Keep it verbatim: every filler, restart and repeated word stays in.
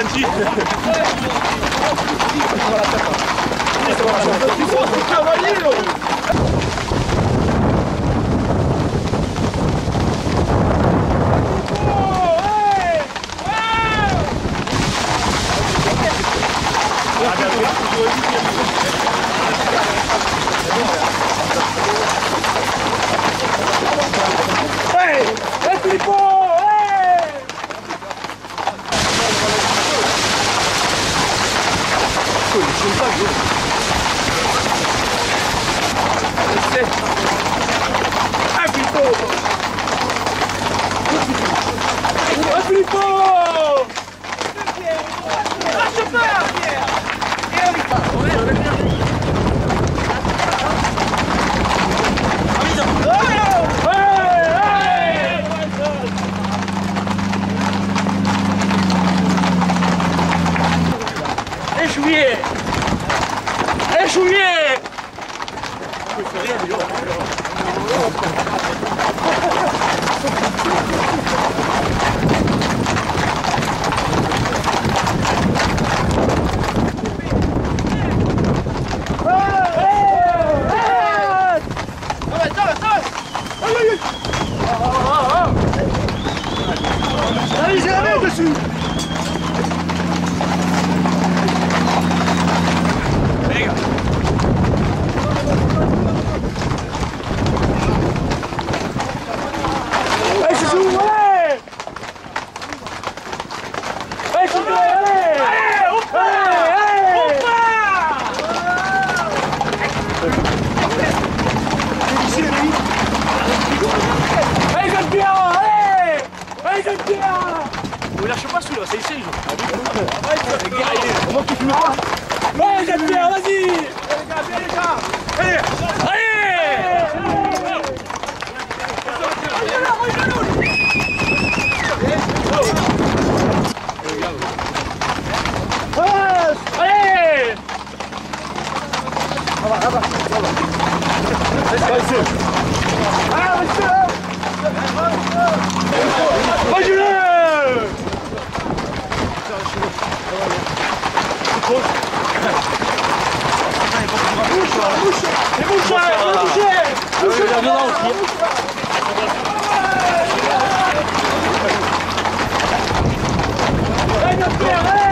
bougie. Hey! Hey, Filippo! Hey! Ah, Filippo! Ah, Filippo! Lâche pas! Échouillé! Échouillé! Allez, j'ai la main dessus! On lâche pas celui-là, c'est ici. Comment tu fumes pas? Ouais, Jean-Pierre, vas-y! Allez les gars, viens les gars! Allez! Allez! Allez! Ça va, ça va, ça va. Monsieur! Ah, monsieur! Vas-y-le! Bouche, bouche, les bouches, les bouches,